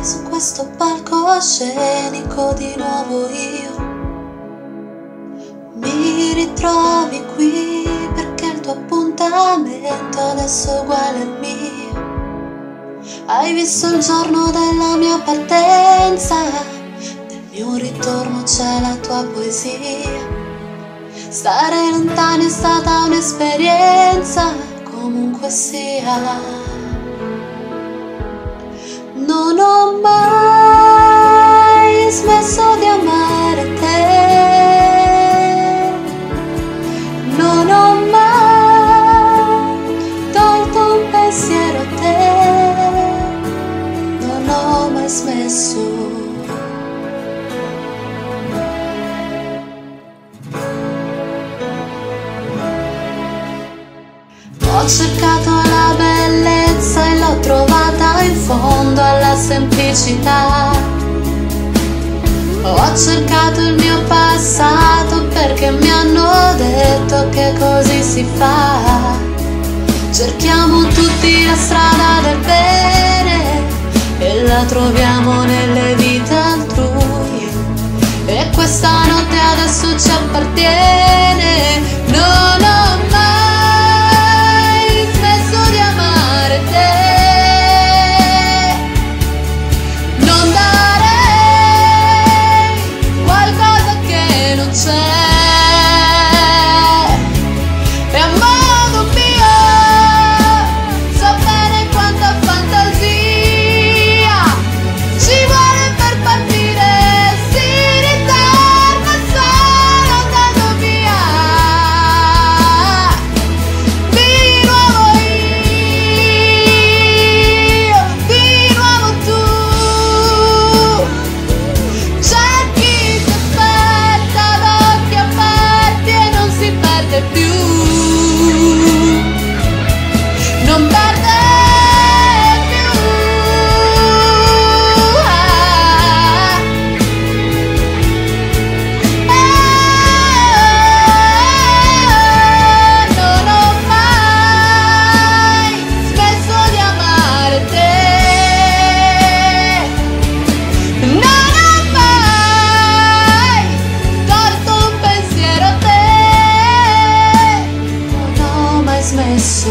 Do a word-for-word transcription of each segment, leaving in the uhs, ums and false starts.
su questo palcoscenico di nuovo io. Mi ritrovi qui perché il tuo appuntamento adesso è uguale al mio. Hai visto il giorno della mia partenza, nel mio ritorno c'è la tua poesia. Stare lontani è stata un'esperienza, comunque sia. Non ho mai smesso di amare te, non ho mai tolto un pensiero a te, non ho mai smesso. Ho cercato la bellezza e l'ho trovata in fondo alla semplicità. Ho cercato il mio passato perché mi hanno detto che così si fa. Cerchiamo tutti la strada del bene e la troviamo nelle vite altrui. E questa notte adesso ci appartiene. Non ho mai smesso.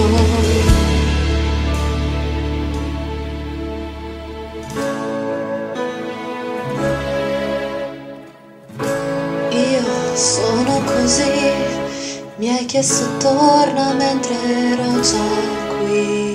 Io sono così, mi hai chiesto torna mentre ero già qui.